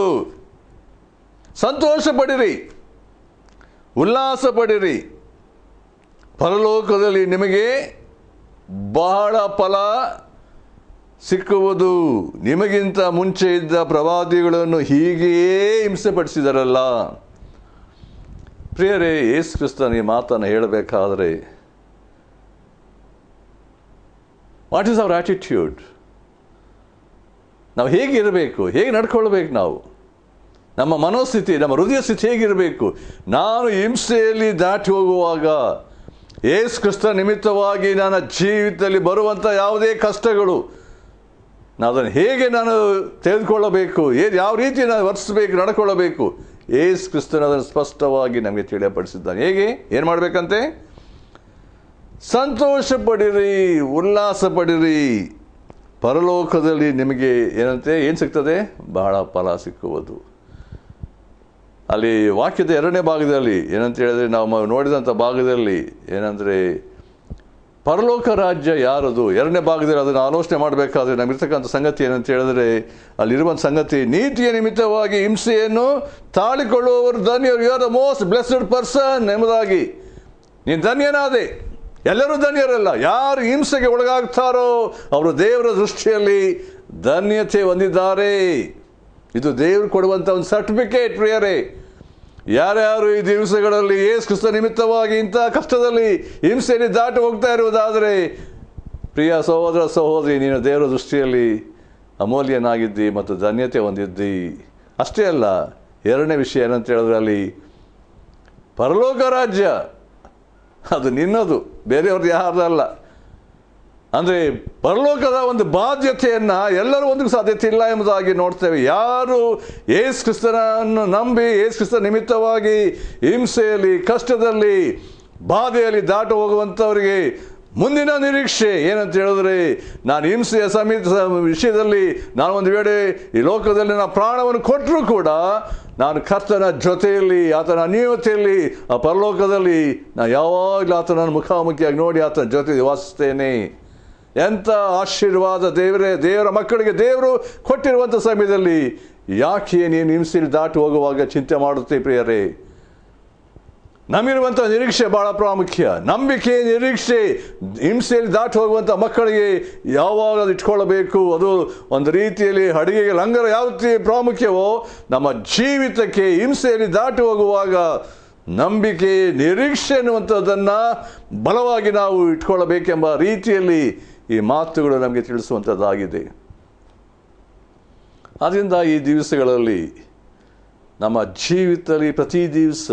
S1: ಸಂತೋಷ ಪಡಿರಿ, ಉಲ್ಲಾಸ ಪಡಿರಿ, ಪರಲೋಕದಲ್ಲಿ ನಿಮಗೆ ಬಹಳ ಫಲ ಸಿಕ್ಕುವುದು. ನಿಮಗಿಂತ ಮುಂಚೆ ಇದ್ದ ಪ್ರವಾದಿಗಳನ್ನು ಹೀಗೆಯೇ ಹಿಂಸೆಪಡಿಸಿದರಲ್ಲ. ಪ್ರಿಯರೇ, ಯೇಸು ಕ್ರಿಸ್ತನ ಈ ಮಾತನ್ನು ಹೇಳಬೇಕಾದರೆ ವಾಟ್ ಈಸ್ ಅವರ್ ಆಟಿಟ್ಯೂಡ್? ನಾವು ಹೇಗಿರಬೇಕು, ಹೇಗೆ ನಡ್ಕೊಳ್ಬೇಕು, ನಾವು ನಮ್ಮ ಮನೋಸ್ಥಿತಿ, ನಮ್ಮ ಹೃದಯ ಸ್ಥಿತಿ ಹೇಗಿರಬೇಕು? ನಾನು ಹಿಂಸೆಯಲ್ಲಿ ದಾಟಿ ಹೋಗುವಾಗ ಯೇಸು ಕ್ರಿಸ್ತ ನಿಮಿತ್ತವಾಗಿ ನನ್ನ ಜೀವಿತದಲ್ಲಿ ಬರುವಂಥ ಯಾವುದೇ ಕಷ್ಟಗಳು, ನಾನು ಅದನ್ನು ಹೇಗೆ ನಾನು ತೆಗೆದುಕೊಳ್ಳಬೇಕು, ಏನು ಯಾವ ರೀತಿ ನಾನು ವರ್ತಿಸಬೇಕು, ನಡ್ಕೊಳ್ಳಬೇಕು, ಯೇಸು ಕ್ರಿಸ್ತನ ಅದನ್ನು ಸ್ಪಷ್ಟವಾಗಿ ನಮಗೆ ತಿಳಿಯಪಡಿಸಿದ್ದಾನೆ. ಹೇಗೆ, ಏನು ಮಾಡಬೇಕಂತೆ? ಸಂತೋಷ ಪಡಿರಿ, ಉಲ್ಲಾಸ ಪಡಿರಿ, ಪರಲೋಕದಲ್ಲಿ ನಿಮಗೆ ಏನಂತೆ ಏನು ಸಿಗ್ತದೆ? ಬಹಳ ಫಲ ಸಿಕ್ಕುವುದು. ಅಲ್ಲಿ ವಾಕ್ಯದ ಎರಡನೇ ಭಾಗದಲ್ಲಿ ಏನಂತ ಹೇಳಿದ್ರೆ, ನಾವು ನೋಡಿದಂಥ ಭಾಗದಲ್ಲಿ ಏನಂದರೆ ಪರಲೋಕ ರಾಜ್ಯ ಯಾರದು, ಎರಡನೇ ಭಾಗದಲ್ಲಿ ಅದನ್ನು ಆಲೋಚನೆ ಮಾಡಬೇಕಾದ್ರೆ ನಮಗಿರ್ತಕ್ಕಂಥ ಸಂಗತಿ ಏನಂತ ಹೇಳಿದ್ರೆ, ಅಲ್ಲಿರುವಂಥ ಸಂಗತಿ, ನೀತಿಯ ನಿಮಿತ್ತವಾಗಿ ಹಿಂಸೆಯನ್ನು ತಾಳಿಕೊಳ್ಳುವವರು ಧನ್ಯರು. You are the most blessed person ಎಂಬುದಾಗಿ. ನೀನು ಧನ್ಯನಾದೆ. ಎಲ್ಲರೂ ಧನ್ಯರಲ್ಲ. ಯಾರು ಹಿಂಸೆಗೆ ಒಳಗಾಗ್ತಾರೋ ಅವರು ದೇವರ ದೃಷ್ಟಿಯಲ್ಲಿ ಧನ್ಯತೆ ಹೊಂದಿದ್ದಾರೆ. ಇದು ದೇವರು ಕೊಡುವಂಥ ಒಂದು ಸರ್ಟಿಫಿಕೇಟ್. ಪ್ರಿಯರೇ, ಯಾರ್ಯಾರು ಈ ದಿವಸಗಳಲ್ಲಿ ಯೇಸು ಕ್ರಿಸ್ತ ನಿಮಿತ್ತವಾಗಿ ಇಂಥ ಕಷ್ಟದಲ್ಲಿ ಹಿಂಸೆಯಲ್ಲಿ ದಾಟಿ ಹೋಗ್ತಾ ಇರುವುದಾದರೆ, ಪ್ರಿಯ ಸಹೋದರ ಸಹೋದರಿ, ನೀನು ದೇವರ ದೃಷ್ಟಿಯಲ್ಲಿ ಅಮೂಲ್ಯನಾಗಿದ್ದಿ ಮತ್ತು ಧನ್ಯತೆ ಹೊಂದಿದ್ದಿ. ಅಷ್ಟೇ ಅಲ್ಲ, ಎರಡನೇ ವಿಷಯ ಏನಂತ ಹೇಳಿದ್ರೆ ಅಲ್ಲಿ ಪರಲೋಕ ರಾಜ್ಯ ಅದು ನಿನ್ನದು, ಬೇರೆಯವ್ರದ್ದು ಯಾರದಲ್ಲ. ಅಂದರೆ ಪರಲೋಕದ ಒಂದು ಬಾಧ್ಯತೆಯನ್ನು ಎಲ್ಲರೂ ಒಂದು ಸಾಧ್ಯತೆ ಇಲ್ಲ ಎಂಬುದಾಗಿ ನೋಡ್ತೇವೆ. ಯಾರು ಯೇಸು ಕ್ರಿಸ್ತನನ್ನು ನಂಬಿ ಯೇಸು ಕ್ರಿಸ್ತ ನಿಮಿತ್ತವಾಗಿ ಹಿಂಸೆಯಲ್ಲಿ, ಕಷ್ಟದಲ್ಲಿ, ಬಾಧೆಯಲ್ಲಿ ದಾಟು ಹೋಗುವಂಥವರಿಗೆ ಮುಂದಿನ ನಿರೀಕ್ಷೆ ಏನಂತ ಹೇಳಿದ್ರೆ, ನಾನು ಹಿಂಸೆಯ ಸಮಿತ ವಿಷಯದಲ್ಲಿ ನಾನು ಒಂದು ವೇಳೆ ಈ ಲೋಕದಲ್ಲಿ ನಾನು ಪ್ರಾಣವನ್ನು ಕೊಟ್ಟರೂ ಕೂಡ ನಾನು ಕರ್ತನ ಜೊತೆಯಲ್ಲಿ, ಆತನ ಅನ್ಯೋನ್ಯತೆಯಲ್ಲಿ, ಆ ಪರಲೋಕದಲ್ಲಿ ನಾನು ಯಾವಾಗಲೂ ಆತನನ್ನು ಮುಖಾಮುಖಿಯಾಗಿ ನೋಡಿ ಆತನ ಜೊತೆ ವಾಸಿಸ್ತೇನೆ. ಎಂಥ ಆಶೀರ್ವಾದ ದೇವರೇ! ದೇವರ ಮಕ್ಕಳಿಗೆ ದೇವರು ಕೊಟ್ಟಿರುವಂಥ ಸಮಯದಲ್ಲಿ ಯಾಕೆ ನೀನು ಹಿಂಸೆಯಲ್ಲಿ ದಾಟಿ ಹೋಗುವಾಗ ಚಿಂತೆ ಮಾಡುತ್ತೆ ಪ್ರಿಯರೇ? ನಮ್ಮಿರುವಂಥ ನಿರೀಕ್ಷೆ ಭಾಳ ಪ್ರಾಮುಖ್ಯ. ನಂಬಿಕೆ, ನಿರೀಕ್ಷೆ ಹಿಂಸೆಯಲ್ಲಿ ದಾಟಿ ಹೋಗುವಂಥ ಮಕ್ಕಳಿಗೆ ಯಾವಾಗ ಅದು ಇಟ್ಕೊಳ್ಬೇಕು. ಅದು ಒಂದು ರೀತಿಯಲ್ಲಿ ಅಡುಗೆಗೆ ಲಂಗರ ಯಾವ ರೀತಿ ಪ್ರಾಮುಖ್ಯವೋ, ನಮ್ಮ ಜೀವಿತಕ್ಕೆ ಹಿಂಸೆಯಲ್ಲಿ ದಾಟಿ ಹೋಗುವಾಗ ನಂಬಿಕೆ, ನಿರೀಕ್ಷೆ ಅನ್ನುವಂಥದ್ದನ್ನು ಬಲವಾಗಿ ನಾವು ಇಟ್ಕೊಳ್ಳಬೇಕೆಂಬ ರೀತಿಯಲ್ಲಿ ಈ ಮಾತುಗಳು ನಮಗೆ ತಿಳಿಸುವಂಥದ್ದಾಗಿದೆ. ಆದ್ದರಿಂದ ಈ ದಿವಸಗಳಲ್ಲಿ ನಮ್ಮ ಜೀವಿತದಲ್ಲಿ ಪ್ರತಿ ದಿವಸ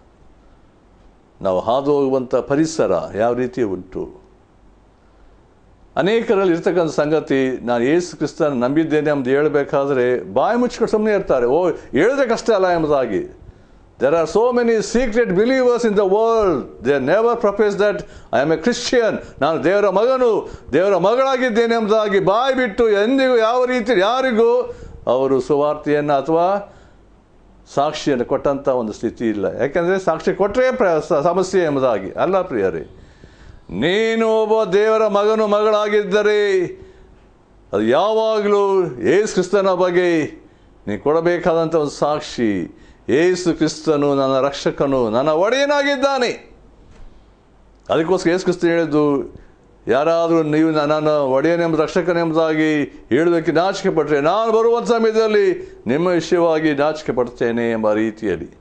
S1: ನಾವು ಹಾದು ಹೋಗುವಂಥ ಪರಿಸರ ಯಾವ ರೀತಿ ಉಂಟು? ಅನೇಕರಲ್ಲಿ ಇರ್ತಕ್ಕಂಥ ಸಂಗತಿ, ನಾನು ಯೇಸು ಕ್ರಿಸ್ತನ ನಂಬಿದ್ದೇನೆ ಎಂಬುದು ಹೇಳಬೇಕಾದ್ರೆ ಬಾಯಿ ಮುಚ್ಚಿಕೊಂಡು ಸುಮ್ಮನೆ ಇರ್ತಾರೆ. ಓ, ಹೇಳಿದ್ರೆ ಕಷ್ಟ ಅಲ್ಲ ಎಂಬುದಾಗಿ. There are so many secret believers in the world. They never profess that I am a Christian. ನಾನು ದೇವರ ಮಗನು, ದೇವರ ಮಗಳಾಗಿದ್ದೇನೆ ಎಂಬುದಾಗಿ ಬಾಯಿ ಬಿಟ್ಟು ಎಂದಿಗೂ ಯಾವ ರೀತಿ ಯಾರಿಗೂ ಅವರು ಸುವಾರ್ತೆಯನ್ನು ಅಥವಾ ಸಾಕ್ಷಿಯನ್ನು ಕೊಟ್ಟಂಥ ಒಂದು ಸ್ಥಿತಿ ಇಲ್ಲ. ಯಾಕೆಂದರೆ ಸಾಕ್ಷಿ ಕೊಟ್ಟರೆ ಪ್ರ ಸಮಸ್ಯೆ ಎಂಬುದಾಗಿ ಅಲ್ಲ ಪ್ರಿಯರೇ. ನೀನು ಒಬ್ಬ ದೇವರ ಮಗನು, ಮಗಳಾಗಿದ್ದರೆ ಅದು ಯಾವಾಗಲೂ ಯೇಸು ಕ್ರಿಸ್ತನ ಬಗ್ಗೆ ನೀನು ಕೊಡಬೇಕಾದಂಥ ಒಂದು ಸಾಕ್ಷಿ. ಯೇಸು ಕ್ರಿಸ್ತನು ನನ್ನ ರಕ್ಷಕನು, ನನ್ನ ಒಡೆಯನಾಗಿದ್ದಾನೆ. ಅದಕ್ಕೋಸ್ಕರ ಯೇಸು ಕ್ರಿಸ್ತನು ಹೇಳಿದ್ದು, ಯಾರಾದರೂ ನೀವು ನನ್ನ ಒಡೆಯನೆಂಬ ರಕ್ಷಕನೆಂಬುದಾಗಿ ಹೇಳೋದಕ್ಕೆ ನಾಚಿಕೆ ಪಟ್ಟರೆ ನಾನು ಬರುವಂಥ ಸಮಯದಲ್ಲಿ ನಿಮ್ಮ ವಿಷಯವಾಗಿ ನಾಚಿಕೆ ಪಡ್ತೇನೆ ಎಂಬ ರೀತಿಯಲ್ಲಿ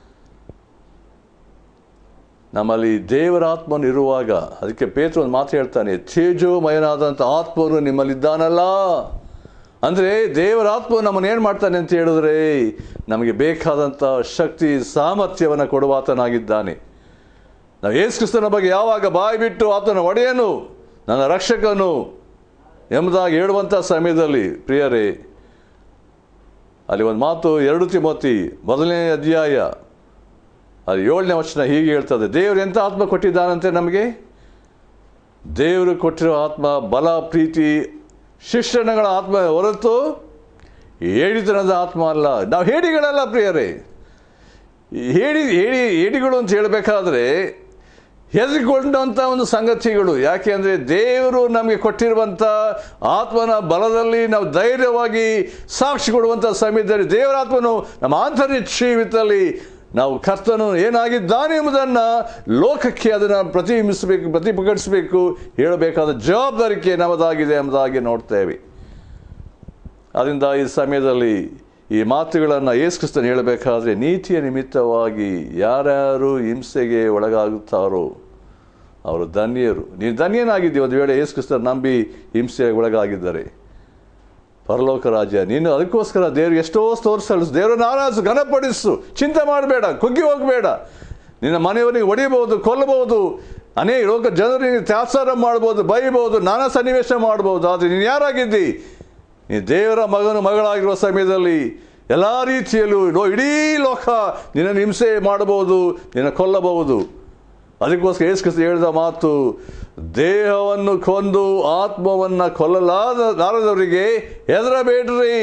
S1: ನಮ್ಮಲ್ಲಿ ದೇವರ ಆತ್ಮನು ಇರುವಾಗ, ಅದಕ್ಕೆ ಪೇತ್ರ ಒಂದು ಮಾತು ಹೇಳ್ತಾನೆ, ತೇಜೋಮಯನಾದಂಥ ಆತ್ಮನು ನಿಮ್ಮಲ್ಲಿದ್ದಾನಲ್ಲ. ಅಂದರೆ ದೇವರ ಆತ್ಮ ನಮ್ಮನ್ನು ಏನು ಮಾಡ್ತಾನೆ ಅಂತ ಹೇಳಿದ್ರೆ, ನಮಗೆ ಬೇಕಾದಂಥ ಶಕ್ತಿ, ಸಾಮರ್ಥ್ಯವನ್ನು ಕೊಡುವಾತನಾಗಿದ್ದಾನೆ. ನಾವು ಯೇಸು ಕ್ರಿಸ್ತನ ಬಗ್ಗೆ ಯಾವಾಗ ಬಾಯಿ ಬಿಟ್ಟು ಆತನ ಒಡೆಯನು, ನನ್ನ ರಕ್ಷಕನು ಎಂಬುದಾಗಿ ಹೇಳುವಂಥ ಸಮಯದಲ್ಲಿ ಪ್ರಿಯರೇ, ಅಲ್ಲಿ ಒಂದು ಮಾತು ಎರಡು ತಿಮೋತಿ ಮೊದಲನೇ ಅಧ್ಯಾಯ ಅದು ಏಳನೇ ವಚನ ಹೀಗೆ ಹೇಳ್ತದೆ, ದೇವರು ಎಂಥ ಆತ್ಮ ಕೊಟ್ಟಿದ್ದಾನಂತೆ ನಮಗೆ? ದೇವರು ಕೊಟ್ಟಿರೋ ಆತ್ಮ ಬಲ, ಪ್ರೀತಿ, ಶಿಕ್ಷಣಗಳ ಆತ್ಮ ಹೊರತು ಹೇಳಿತನದ ಆತ್ಮ ಅಲ್ಲ. ನಾವು ಹೇಡಿಗಳಲ್ಲ ಪ್ರಿಯರೇ. ಹೇಳಿ ಹೇಳಿ ಹೇಡಿಗಳು ಅಂತ ಹೇಳಬೇಕಾದ್ರೆ ಹೆದರಿಕೊಂಡಂಥ ಒಂದು ಸಂಗತಿಗಳು. ಯಾಕೆ ಅಂದರೆ ದೇವರು ನಮಗೆ ಕೊಟ್ಟಿರುವಂಥ ಆತ್ಮನ ಬಲದಲ್ಲಿ ನಾವು ಧೈರ್ಯವಾಗಿ ಸಾಕ್ಷಿ ಕೊಡುವಂಥ ಸಮಯದಲ್ಲಿ ದೇವರ ಆತ್ಮನು ನಮ್ಮ ಆಂತರ್ಯ ಜೀವಿತದಲ್ಲಿ ನಾವು ಕರ್ತನು ಏನಾಗಿದ್ದಾನೆ ಎಂಬುದನ್ನು ಲೋಕಕ್ಕೆ ಅದನ್ನು ಪ್ರತಿಬಿಂಬಿಸಬೇಕು, ಪ್ರತಿಭಟಿಸಬೇಕು, ಹೇಳಬೇಕಾದ ಜವಾಬ್ದಾರಿಕೆ ನಮ್ಮದಾಗಿದೆ ಎಂಬುದಾಗಿ ನೋಡ್ತೇವೆ. ಅದರಿಂದ ಈ ಸಮಯದಲ್ಲಿ ಈ ಮಾತುಗಳನ್ನು ಯೇಸು ಕ್ರಿಸ್ತನು ಹೇಳಬೇಕಾದ್ರೆ, ನೀತಿಯ ನಿಮಿತ್ತವಾಗಿ ಯಾರ್ಯಾರು ಹಿಂಸೆಗೆ ಒಳಗಾಗುತ್ತಾರೋ ಅವರು ಧನ್ಯರು. ನೀನು ಧನ್ಯನಾಗಿದ್ದೀವಿ ಒಂದು ವೇಳೆ ಯೇಸು ಕ್ರಿಸ್ತನ ನಂಬಿ ಹಿಂಸೆಗೆ ಒಳಗಾಗಿದ್ದರೆ. ಪರಲೋಕ ರಾಜ್ಯ ನೀನು ಅದಕ್ಕೋಸ್ಕರ ದೇವ್ರಿಗೆ ಎಷ್ಟೋ ಸ್ತೋತ್ರ ಸಲ್ಲಿಸು, ದೇವರನ್ನು ಆರಾಧಿಸು, ಘನಪಡಿಸು, ಚಿಂತೆ ಮಾಡಬೇಡ, ಕುಗ್ಗಿ ಹೋಗಬೇಡ. ನಿನ್ನ ಮನೆಯವರಿಗೆ ಹೊಡಿಬೋದು, ಕೊಲ್ಲಬಹುದು, ಅನೇಕ ಲೋಕ ಜನರಿಗೆ ತ್ಯಾಚಾರ ಮಾಡ್ಬೋದು, ಬೈಬೋದು, ನಾನಾ ಸನ್ನಿವೇಶ ಮಾಡ್ಬೋದು. ಆದರೆ ನೀನು ಯಾರಾಗಿದ್ದಿ? ನೀನು ದೇವರ ಮಗನು, ಮಗಳಾಗಿರುವ ಸಮಯದಲ್ಲಿ ಎಲ್ಲ ರೀತಿಯಲ್ಲೂ ಇಡೀ ಲೋಕ ನಿನ್ನನ್ನು ಹಿಂಸೆ ಮಾಡಬಹುದು, ನಿನ್ನ ಕೊಲ್ಲಬಹುದು. ಅದಕ್ಕೋಸ್ಕರ ಯೇಸು ಕ್ರಿಸ್ತ ಹೇಳಿದ ಮಾತು, ದೇಹವನ್ನು ಕೊಂದು ಆತ್ಮವನ್ನು ಕೊಲ್ಲಲಾದ ಲಾರದವರಿಗೆ ಹೆದರಬೇಡ್ರಿ.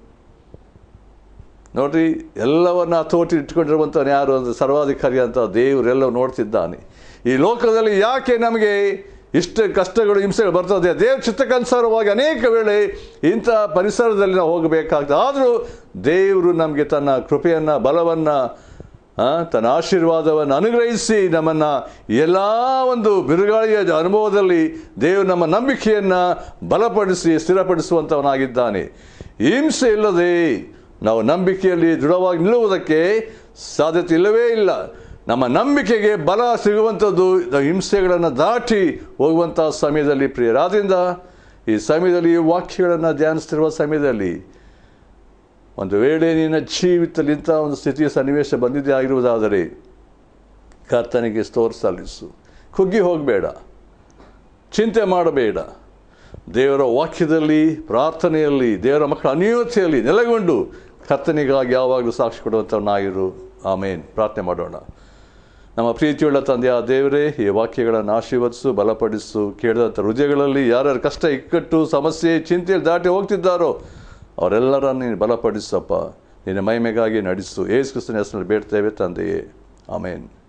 S1: ನೋಡ್ರಿ, ಎಲ್ಲವನ್ನ ಹತೋಟಿ ಇಟ್ಕೊಂಡಿರುವಂಥವನು ಯಾರು ಅಂದರೆ ಸರ್ವಾಧಿಕಾರಿ ಅಂತ ದೇವರೆಲ್ಲ ನೋಡ್ತಿದ್ದಾನೆ. ಈ ಲೋಕದಲ್ಲಿ ಯಾಕೆ ನಮಗೆ ಇಷ್ಟು ಕಷ್ಟಗಳು, ಹಿಂಸೆಗಳು ಬರ್ತದೆ? ದೇವ್ರ ಚಿತ್ತಕ್ಕನುಸಾರವಾಗಿ ಅನೇಕ ವೇಳೆ ಇಂಥ ಪರಿಸರದಲ್ಲಿ ನಾವು ಹೋಗಬೇಕಾಗ್ತದೆ. ಆದರೂ ದೇವರು ನಮಗೆ ತನ್ನ ಕೃಪೆಯನ್ನು, ಬಲವನ್ನು, ತನ್ನ ಆಶೀರ್ವಾದವನ್ನು ಅನುಗ್ರಹಿಸಿ ನಮ್ಮನ್ನು ಎಲ್ಲ ಒಂದು ಬಿರುಗಾಳಿಯ ಅನುಭವದಲ್ಲಿ ದೇವರು ನಮ್ಮ ನಂಬಿಕೆಯನ್ನು ಬಲಪಡಿಸಿ ಸ್ಥಿರಪಡಿಸುವಂಥವನಾಗಿದ್ದಾನೆ. ಹಿಂಸೆ ಇಲ್ಲದೆ ನಾವು ನಂಬಿಕೆಯಲ್ಲಿ ದೃಢವಾಗಿ ನಿಲ್ಲುವುದಕ್ಕೆ ಸಾಧ್ಯತೆ ಇಲ್ಲವೇ ಇಲ್ಲ. ನಮ್ಮ ನಂಬಿಕೆಗೆ ಬಲ ಸಿಗುವಂಥದ್ದು ಹಿಂಸೆಗಳನ್ನು ದಾಟಿ ಹೋಗುವಂಥ ಸಮಯದಲ್ಲಿ ಪ್ರಿಯರಾದ್ರಿಂದ ಈ ಸಮಯದಲ್ಲಿ ಈ ವಾಕ್ಯಗಳನ್ನು ಧ್ಯಾನಿಸ್ತಿರುವ ಸಮಯದಲ್ಲಿ ಒಂದು ವೇಳೆ ನಿನ್ನ ಜೀವಿತದಲ್ಲಿ ಇಂಥ ಒಂದು ಸ್ಥಿತಿಯ ಸನ್ನಿವೇಶ ಬಂದಿದೆ ಆಗಿರುವುದಾದರೆ ಕರ್ತನಿಗೆ ಸ್ತೋತ್ರ ಸಲ್ಲಿಸು. ಕುಗ್ಗಿ ಹೋಗಬೇಡ, ಚಿಂತೆ ಮಾಡಬೇಡ. ದೇವರ ವಾಕ್ಯದಲ್ಲಿ, ಪ್ರಾರ್ಥನೆಯಲ್ಲಿ, ದೇವರ ಮಕ್ಕಳ ಅನ್ಯೋನ್ಯತೆಯಲ್ಲಿ ನೆಲೆಗೊಂಡು ಕರ್ತನಿಗಾಗಿ ಯಾವಾಗಲೂ ಸಾಕ್ಷಿ ಕೊಡುವಂಥವನಾಗಿರು. ಆಮೇನ್. ಪ್ರಾರ್ಥನೆ ಮಾಡೋಣ. ನಮ್ಮ ಪ್ರೀತಿಯುಳ್ಳ ತಂದೆಯ ದೇವರೇ, ಈ ವಾಕ್ಯಗಳನ್ನು ಆಶೀರ್ವದಿಸು, ಬಲಪಡಿಸು. ಕೇಳಿದಂಥ ಹೃದಯಗಳಲ್ಲಿ ಯಾರ್ಯಾರು ಕಷ್ಟ, ಇಕ್ಕಟ್ಟು, ಸಮಸ್ಯೆ, ಚಿಂತೆಯಲ್ಲಿ ದಾಟಿ ಹೋಗ್ತಿದ್ದಾರೋ ಅವರೆಲ್ಲರನ್ನು ನೀನು ಬಲಪಡಿಸಪ್ಪ. ನಿನ್ನ ಮಹಿಮೆಗಾಗಿ ನಡೆಸು. ಯೇಸು ಕ್ರಿಸ್ತನ ಹೆಸರಿನಲ್ಲಿ ಬೇಡ್ತೇವೆ ತಂದೆಯೇ. ಆಮೇನ್.